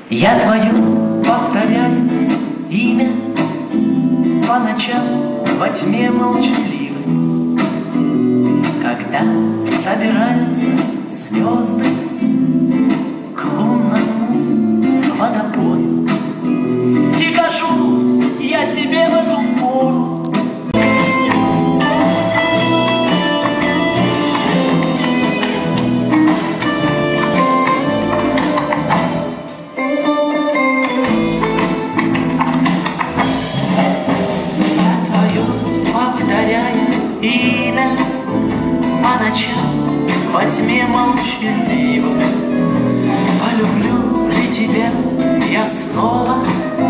Я твое повторяю имя по ночам во тьме молчаливой, когда собираются звезды к лунному водопою. И кажусь я себе в эту пору имя по ночам во тьме молчаливой. Полюблю ли тебя я снова?